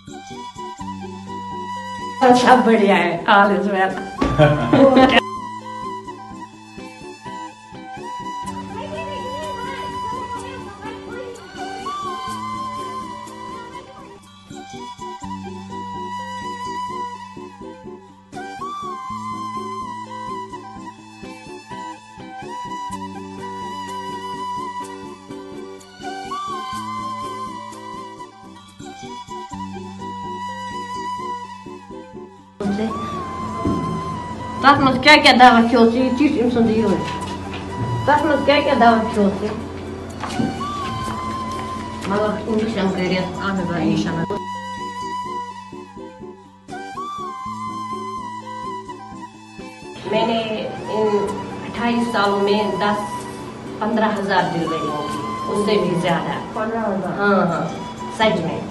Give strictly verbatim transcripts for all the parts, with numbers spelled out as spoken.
सब बढ़िया है, ऑल इज वेल। तथ मज क्या क्या दवा खो चीज अम सुंद यह तथ मज क्या क्या दवा खो मतलब इंजेक्शन कर इंजेक्शन मैंने इन अट्ठाईस सालों में दस पंद्रह हजार डिलीवरियों की, उससे भी ज्यादा। पंद्रह हजार हाँ हाँ सच में।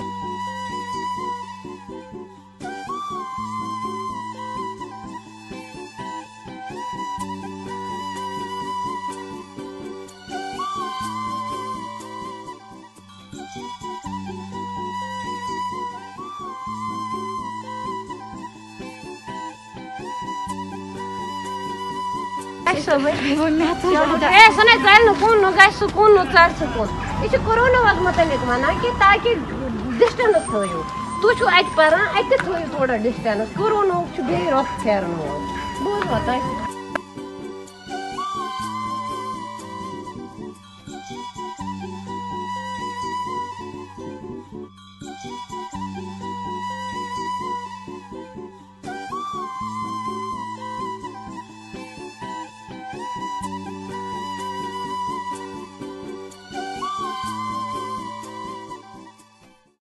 कोरोना मुतलिक वन कि ताकि डिस्टेंस थो तुम अत पान अत थो थोड़ा डिस्टेंस कोरोना बे रोख फेरन बोल